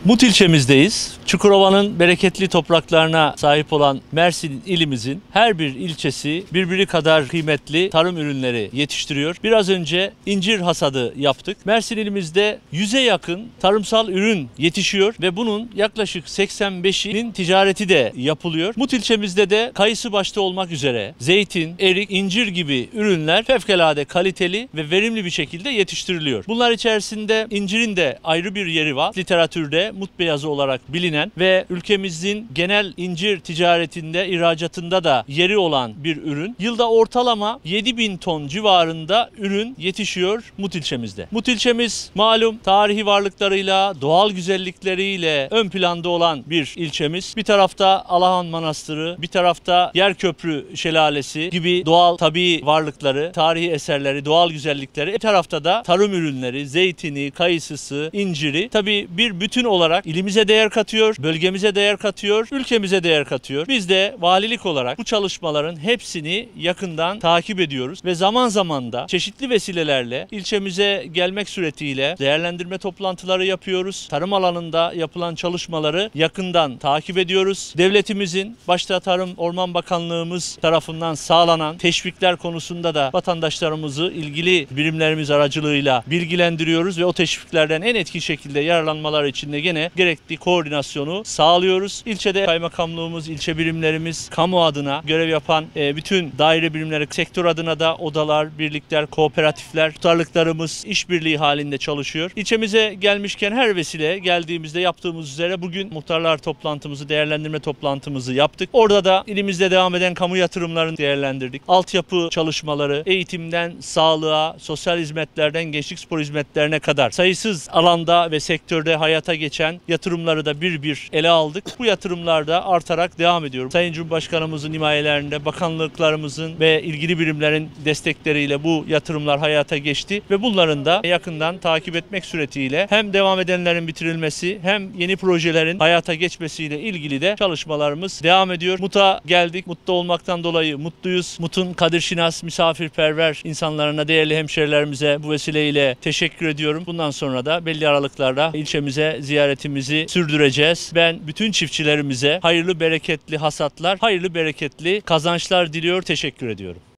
Mut ilçemizdeyiz. Çukurova'nın bereketli topraklarına sahip olan Mersin ilimizin her bir ilçesi birbiri kadar kıymetli tarım ürünleri yetiştiriyor. Biraz önce incir hasadı yaptık. Mersin ilimizde 100'e yakın tarımsal ürün yetişiyor ve bunun yaklaşık 85'inin ticareti de yapılıyor. Mut ilçemizde de kayısı başta olmak üzere zeytin, erik, incir gibi ürünler fevkalade kaliteli ve verimli bir şekilde yetiştiriliyor. Bunlar içerisinde incirin de ayrı bir yeri var. Literatürde Mut beyazı olarak bilinen ve ülkemizin genel incir ticaretinde, ihracatında da yeri olan bir ürün. Yılda ortalama 7.000 ton civarında ürün yetişiyor Mut ilçemizde. Mut ilçemiz malum tarihi varlıklarıyla, doğal güzellikleriyle ön planda olan bir ilçemiz. Bir tarafta Alahan Manastırı, bir tarafta Yerköprü Şelalesi gibi doğal tabii varlıkları, tarihi eserleri, doğal güzellikleri. Bir tarafta da tarım ürünleri, zeytini, kayısısı, inciri. Tabii bir bütün olarak ilimize değer katıyor, bölgemize değer katıyor, ülkemize değer katıyor. Biz de valilik olarak bu çalışmaların hepsini yakından takip ediyoruz ve zaman zaman da çeşitli vesilelerle ilçemize gelmek suretiyle değerlendirme toplantıları yapıyoruz. Tarım alanında yapılan çalışmaları yakından takip ediyoruz. Devletimizin başta Tarım Orman Bakanlığımız tarafından sağlanan teşvikler konusunda da vatandaşlarımızı ilgili birimlerimiz aracılığıyla bilgilendiriyoruz ve o teşviklerden en etkili şekilde yararlanmaları için de gene gerekli koordinasyonu sağlıyoruz. İlçede kaymakamlığımız, ilçe birimlerimiz, kamu adına görev yapan bütün daire birimleri, sektör adına da odalar, birlikler, kooperatifler, muhtarlıklarımız işbirliği halinde çalışıyor. İlçemize gelmişken her vesile geldiğimizde yaptığımız üzere bugün muhtarlar toplantımızı, değerlendirme toplantımızı yaptık. Orada da ilimizde devam eden kamu yatırımlarını değerlendirdik. Altyapı çalışmaları, eğitimden sağlığa, sosyal hizmetlerden gençlik spor hizmetlerine kadar sayısız alanda ve sektörde hayata geçen yatırımları da bir bir ele aldık. Bu yatırımlar da artarak devam ediyor. Sayın Cumhurbaşkanımızın himayelerinde, bakanlıklarımızın ve ilgili birimlerin destekleriyle bu yatırımlar hayata geçti ve bunların da yakından takip etmek suretiyle hem devam edenlerin bitirilmesi hem yeni projelerin hayata geçmesiyle ilgili de çalışmalarımız devam ediyor. Mut'a geldik. Mut'ta olmaktan dolayı mutluyuz. Mut'un kadirşinas, misafirperver insanlarına, değerli hemşerilerimize bu vesileyle teşekkür ediyorum. Bundan sonra da belli aralıklarla ilçemize ziyaretimizi sürdüreceğiz. Ben bütün çiftçilerimize hayırlı bereketli hasatlar, hayırlı bereketli kazançlar diliyor, teşekkür ediyorum.